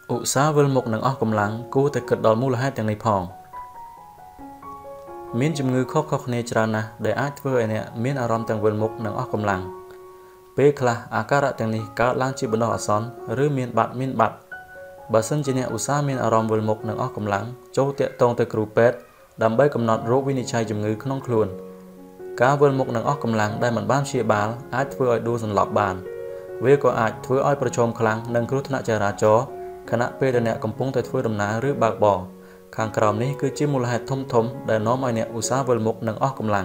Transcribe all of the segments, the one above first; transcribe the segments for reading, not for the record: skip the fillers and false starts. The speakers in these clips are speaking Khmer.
ឧស្សាហ៍វិលមុខនឹងអស់កម្លាំងគួរតែគិតដល់មូលហេតុទាំងនេះផងមានជំងឺខុសៗគ្នាច្រើនណាស់ដែលអាចធ្វើឲ្យអ្នកមានអារម្មណ៍ទាំងវិលមុខនិងអស់កម្លាំងពេលខ្លះអាការៈទាំងនេះកើតឡើងជាបណ្ដោះអាសន្នឬមានបាត់បើសិនជាអ្នកឧស្សាហ៍មានអារម្មណ៍វិលមុខនិងអស់កម្លាំងចូលតាក់ទងទៅគ្រូពេទ្យដើម្បីកំណត់រោគវិនិច្ឆ័យជំងឺក្នុងខ្លួនការវិលមុខនិងអស់កម្លាំងដែលមិនបានព្យាបាលអាចធ្វើឲ្យដួលសន្លប់បានវាក៏អាចធ្វើឲ្យប្រឈមខ្លាំងនឹងគ្រោះថ្នាក់ចរាចរណ៍ខណៈពេលដែលអ្នកកំពុងតែធ្វើដំណើរឬបើកបរខាងក្រោមនេះគឺជាមូលហេតុធំដែលនាំឲ្យអ្នកឧស្សាហ៍វិលមុខនិងអស់កម្លាំង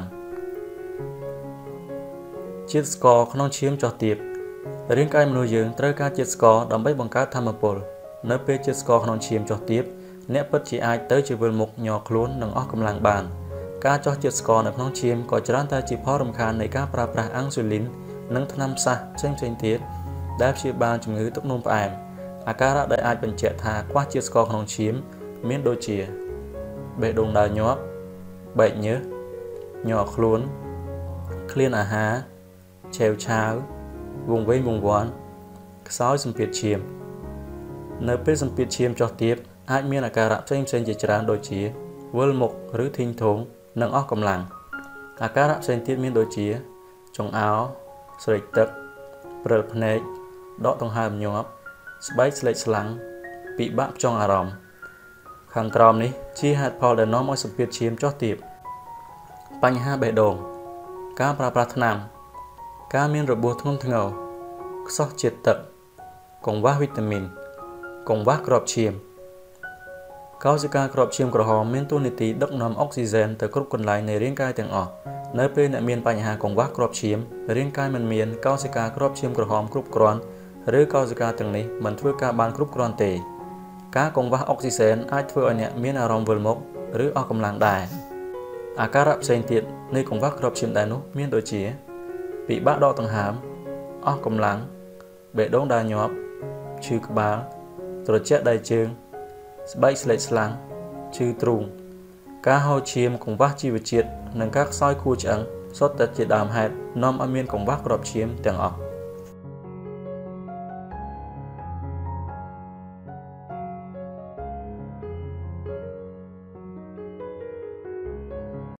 ជាតិស្ករក្នុងឈាមចុះទាបរាងកាយមនុស្សយើងត្រូវការជាតិស្ករដើម្បីបង្កើតថាមពលនៅពេលជាតិស្ករក្នុងឈាមចុះទាបអ្នកពិតជាអាចទៅជាវិលមុខញ័រខ្លួននិងអស់កម្លាំងបានការចុះជាតិស្ករនៅក្នុងឈាមក៏ច្រើនតែជាផលរំខាននៃការប្រើប្រាស់អាំងស៊ូលីននិងថ្នាំផ្សះផ្សេងទៀតដែលព្យាបាលជំងឺទឹកនោមផ្អែមអាការៈដែលអាចបញ្ជាក់ថាខ្វះជាតិស្ករក្នុងឈាមមានដូចជាបេះដូងដើរញាប់បែកញើសញ័រខ្លួនឃ្លានអាហារឆេវឆាវវង្វេងវង្វាន់ខ្សោយសម្ពាធឈាមនៅពេលសម្ពាធឈាមចុះទាបអាចមានអាការៈផ្សេងជាច្រើនដូចជាវិលមុខឬធីងធងនិងអស់កម្លាំងអាការៈផ្សេងទៀតមានដូចជាចង្អោរស្រេកទឹកព្រិលភ្នែកដកដង្ហើមញាប់ស្បែកស្លេកស្លាំងពិបាកផ្ចង់អារម្មណ៍ខាងក្រោមនេះជាហេតុផលដែលនាំឲ្យសម្ពាធឈាមចុះទាបបញ្ហាបេះដូងការប្រើប្រាស់ថ្នាំការមានរបួសធ្ងន់ធ្ងរខ្សោះជាតិទឹកកង្វះវីតាមីនកង្វះគ្រាប់ឈាមកោសិកាគ្រាប់ឈាមក្រហមមានតួនាទីដឹកនាំអុកស៊ីហ្សែនទៅគ្រប់កន្លែងនៃរាងកាយទាំងអស់នៅពេលអ្នកមានបញ្ហាកង្វះគ្រាប់ឈាមរាងកាយមិនមានកោសិកាគ្រាប់ឈាមក្រហមគ្រប់គ្រាន់ឬកោសិកាទាំងនេះមិនធ្វើការបានគ្រប់គ្រាន់ទេការកង្វះអុកស៊ីហ្សែនអាចធ្វើឲ្យអ្នកមានអារម្មណ៍វិលមុខឬអស់កម្លាំងដែរអាការៈផ្សេងទៀតនៃកង្វះគ្រាប់ឈាមដែរនោះមានដូចជាពិបាកដកដង្ហើមអស់កម្លាំងបេះដូងដើរញាប់ឈឺក្បាលត្រជាក់ដៃជើងស្បែកស្លេកស្លាំងឈឺទ្រូងការហូរឈាមកង្វះជីវជាតិនិងការខ្សោយខួរឆ្អឹងសុទ្ធតែជាដើមហេតុនាំឲ្យមានកង្វះគ្រាប់ឈាមទាំងអស់